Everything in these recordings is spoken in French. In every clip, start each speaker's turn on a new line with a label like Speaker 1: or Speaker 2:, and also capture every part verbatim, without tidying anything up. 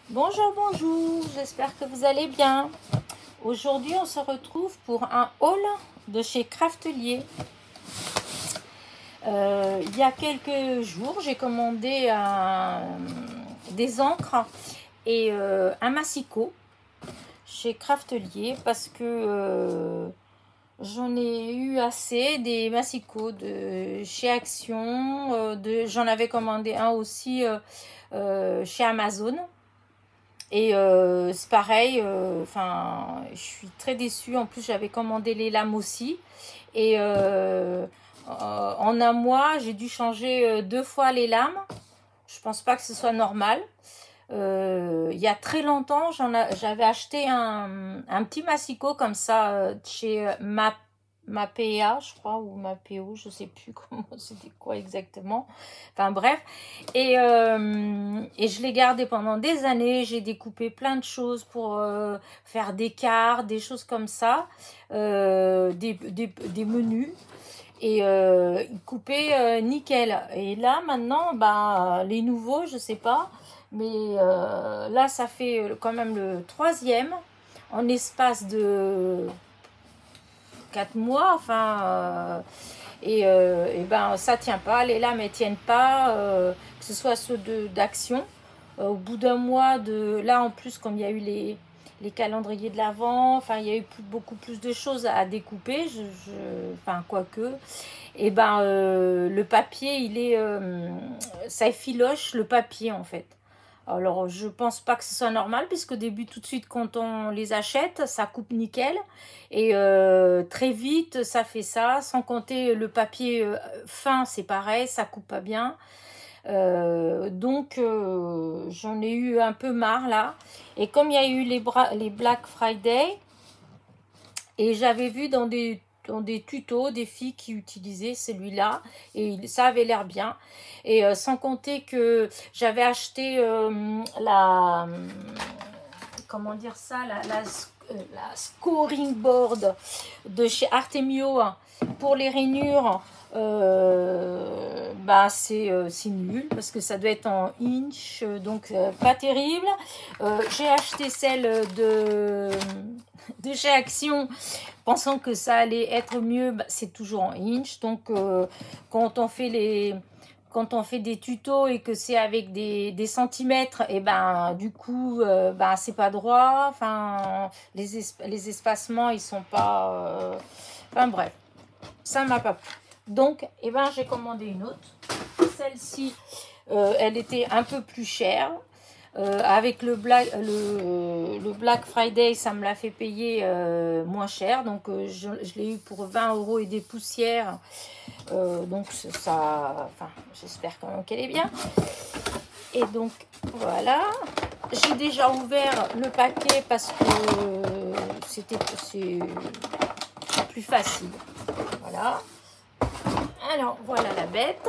Speaker 1: Bonjour, bonjour, j'espère que vous allez bien. Aujourd'hui, on se retrouve pour un haul de chez Craftelier. Euh, il y a quelques jours, j'ai commandé un, des encres et euh, un massicot chez Craftelier parce que euh, j'en ai eu assez des massicots de chez Action. Euh, de, j'en avais commandé un aussi euh, euh, chez Amazon. Et euh, c'est pareil, enfin, euh, je suis très déçue. En plus, j'avais commandé les lames aussi. Et euh, euh, en un mois, j'ai dû changer deux fois les lames. Je pense pas que ce soit normal. Euh, il y a très longtemps, j'avais acheté un, un petit massicot comme ça euh, chez Ma, Mapea, je crois, ou Mapeo, je sais plus comment c'était quoi exactement. Enfin bref. Et, euh, et je l'ai gardé pendant des années. J'ai découpé plein de choses pour euh, faire des cartes, des choses comme ça, euh, des, des, des menus. Et euh, coupé euh, nickel. Et là maintenant, bah, les nouveaux, je sais pas. Mais euh, là, ça fait quand même le troisième en espace de quatre mois. Enfin, euh, et, euh, et ben ça tient pas. Les lames, elles tiennent pas. Euh, que ce soit ceux d'Action. Euh, au bout d'un mois de là, en plus, comme il y a eu les les calendriers de l'Avent, enfin, il y a eu plus, beaucoup plus de choses à découper. Je, je, enfin, quoique. Et ben, euh, le papier, il est, euh, ça effiloche le papier en fait. Alors, je pense pas que ce soit normal, puisque au début, tout de suite, quand on les achète, ça coupe nickel. Et euh, très vite, ça fait ça. Sans compter le papier euh, fin, c'est pareil, ça coupe pas bien. Euh, donc, euh, j'en ai eu un peu marre là. Et comme il y a eu les, les Black Friday, et j'avais vu dans des dans des tutos des filles qui utilisaient celui-là et ça avait l'air bien. Et euh, sans compter que j'avais acheté euh, la comment dire ça la, la, la scoring board de chez Artemio pour les rainures. Euh, bah c'est euh, nul parce que ça doit être en inch, donc euh, pas terrible. Euh, j'ai acheté celle de de chez Action pensant que ça allait être mieux. Bah, c'est toujours en inch, donc euh, quand on fait les quand on fait des tutos et que c'est avec des, des centimètres, et ben du coup euh, ben c'est pas droit, enfin les, es les espacements ils sont pas euh... enfin bref, ça m'a pas plu. Donc, eh ben, j'ai commandé une autre. Celle-ci, euh, elle était un peu plus chère. Euh, avec le Black, le, le Black Friday, ça me l'a fait payer euh, moins cher. Donc, euh, je, je l'ai eu pour vingt euros et des poussières. Euh, donc, ça, enfin, j'espère quand même qu'elle est bien. Et donc, voilà. J'ai déjà ouvert le paquet parce que c'était plus facile. Voilà. Alors, voilà la bête.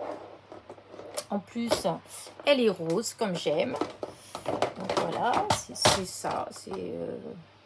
Speaker 1: En plus, elle est rose, comme j'aime. Donc, voilà, c'est ça. C'est... Euh...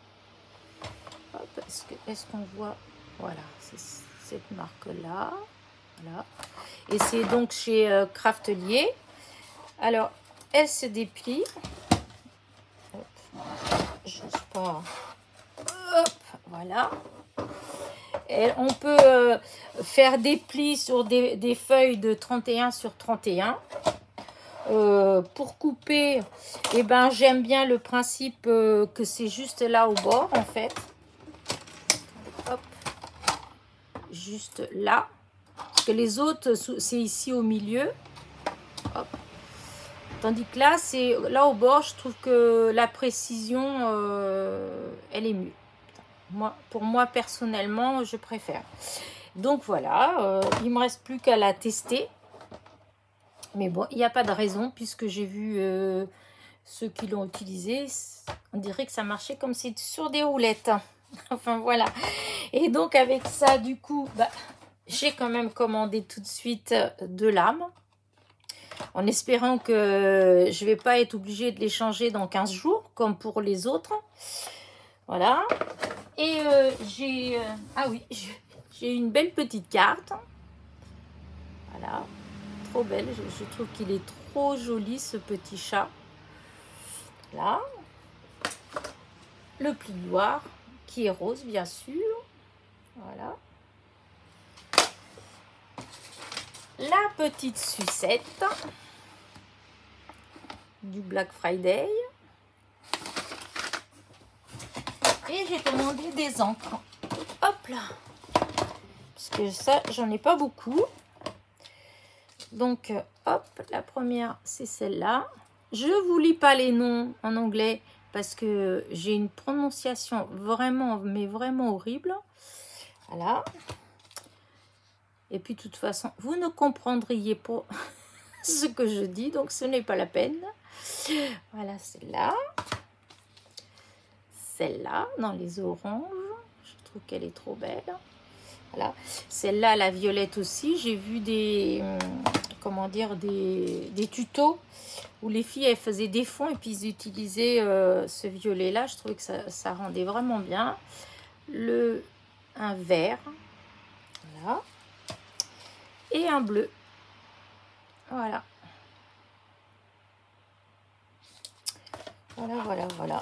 Speaker 1: Est-ce que, est-ce qu'on voit... Voilà, c'est cette marque-là. Voilà. Et c'est donc chez euh, Craftelier. Alors, elle se déplie. Hop. Je ne sais pas... Hop, voilà. Et on peut euh, faire des plis sur des, des feuilles de trente et un sur trente et un. Euh, pour couper, eh ben, j'aime bien le principe euh, que c'est juste là au bord, en fait. Hop. Juste là. Parce que les autres, c'est ici au milieu. Hop. Tandis que là, c'est là au bord, je trouve que la précision, euh, elle est mieux. Moi, pour moi, personnellement, je préfère. Donc voilà, euh, il ne me reste plus qu'à la tester. Mais bon, il n'y a pas de raison, puisque j'ai vu euh, ceux qui l'ont utilisé. On dirait que ça marchait comme c'est sur des roulettes. Enfin voilà. Et donc avec ça, du coup, bah, j'ai quand même commandé tout de suite deux lames. En espérant que je ne vais pas être obligée de les changer dans quinze jours, comme pour les autres. Voilà. Et euh, j'ai... Euh, ah oui, j'ai une belle petite carte. Voilà. Trop belle. Je, je trouve qu'il est trop joli, ce petit chat. Là. Le plioir qui est rose, bien sûr. Voilà. La petite sucette du Black Friday. Et j'ai commandé des encres. Hop là. Parce que ça, j'en ai pas beaucoup. Donc, hop, la première, c'est celle-là. Je vous lis pas les noms en anglais parce que j'ai une prononciation vraiment, mais vraiment horrible. Voilà. Et puis, de toute façon, vous ne comprendriez pas ce que je dis, donc ce n'est pas la peine. Voilà, celle-là. Celle-là, dans les oranges. Je trouve qu'elle est trop belle. Voilà. Celle-là, la violette aussi. J'ai vu des, comment dire, des, des tutos où les filles, elles faisaient des fonds et puis ils utilisaient euh, ce violet-là. Je trouvais que ça, ça rendait vraiment bien. Le, un vert. Voilà. Et un bleu. Voilà. Voilà, voilà, voilà.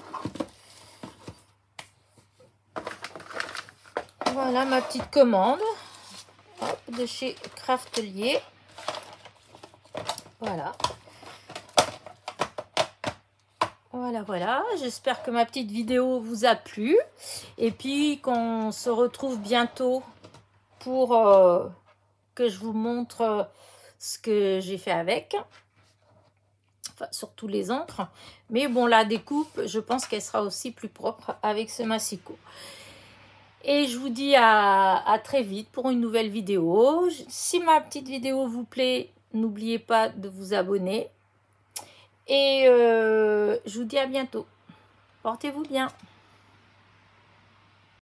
Speaker 1: Voilà ma petite commande. Hop, de chez Craftelier. Voilà. Voilà, voilà. J'espère que ma petite vidéo vous a plu. Et puis qu'on se retrouve bientôt pour... Euh, que je vous montre ce que j'ai fait avec, enfin surtout les encres, mais bon, la découpe, je pense qu'elle sera aussi plus propre avec ce massicot. Et je vous dis à, à très vite pour une nouvelle vidéo. Si ma petite vidéo vous plaît, n'oubliez pas de vous abonner et euh, je vous dis à bientôt. Portez-vous bien.